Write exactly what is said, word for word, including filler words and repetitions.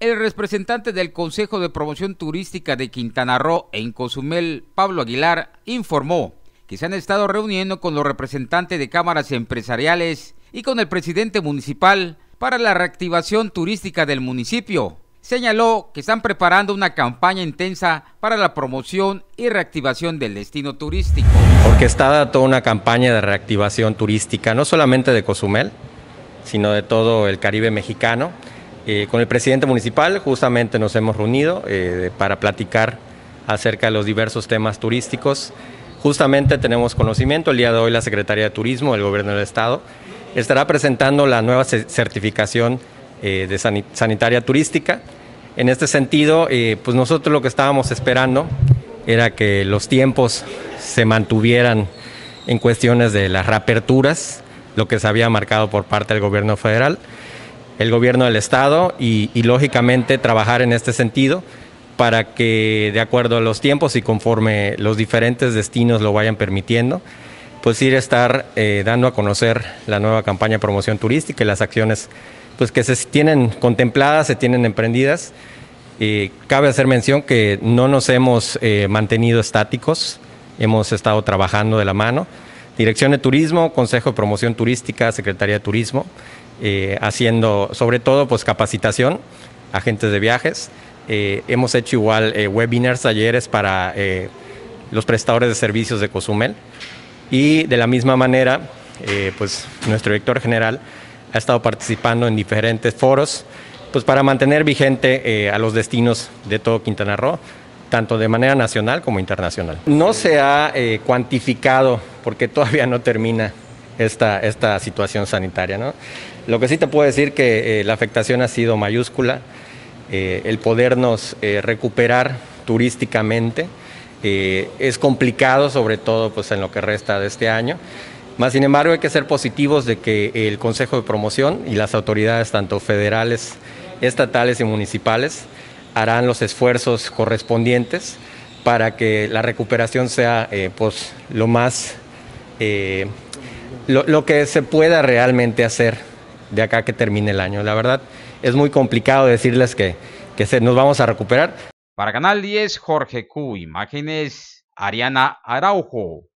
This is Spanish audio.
El representante del Consejo de Promoción Turística de Quintana Roo en Cozumel, Pablo Aguilar, informó que se han estado reuniendo con los representantes de cámaras empresariales y con el presidente municipal para la reactivación turística del municipio. Señaló que están preparando una campaña intensa para la promoción y reactivación del destino turístico. Orquestada toda una campaña de reactivación turística, no solamente de Cozumel, sino de todo el Caribe mexicano. Eh, con el presidente municipal justamente nos hemos reunido eh, para platicar acerca de los diversos temas turísticos. Justamente tenemos conocimiento, el día de hoy la Secretaría de Turismo del Gobierno del Estado estará presentando la nueva certificación eh, de sanit sanitaria turística. En este sentido, eh, pues nosotros lo que estábamos esperando era que los tiempos se mantuvieran en cuestiones de las reaperturas, lo que se había marcado por parte del gobierno federal, el gobierno del estado y, y lógicamente trabajar en este sentido para que de acuerdo a los tiempos y conforme los diferentes destinos lo vayan permitiendo, pues ir a estar eh, dando a conocer la nueva campaña de promoción turística y las acciones pues, que se tienen contempladas, se tienen emprendidas. Eh, cabe hacer mención que no nos hemos eh, mantenido estáticos, hemos estado trabajando de la mano. Dirección de Turismo, Consejo de Promoción Turística, Secretaría de Turismo, eh, haciendo sobre todo pues, capacitación, agentes de viajes. Eh, hemos hecho igual eh, webinars, talleres para eh, los prestadores de servicios de Cozumel. Y de la misma manera, eh, pues nuestro director general ha estado participando en diferentes foros pues para mantener vigente eh, a los destinos de todo Quintana Roo, tanto de manera nacional como internacional. No se ha eh, cuantificado, porque todavía no termina esta, esta situación sanitaria, ¿no? Lo que sí te puedo decir que eh, la afectación ha sido mayúscula, eh, el podernos eh, recuperar turísticamente, Eh, es complicado, sobre todo pues, en lo que resta de este año. Más sin embargo, hay que ser positivos de que el Consejo de Promoción y las autoridades, tanto federales, estatales y municipales, harán los esfuerzos correspondientes para que la recuperación sea eh, pues, lo más, eh, lo, lo que se pueda realmente hacer de acá que termine el año. La verdad, es muy complicado decirles que, que se, nos vamos a recuperar. Para Canal diez, Jorge Q. Imágenes, Ariana Araujo.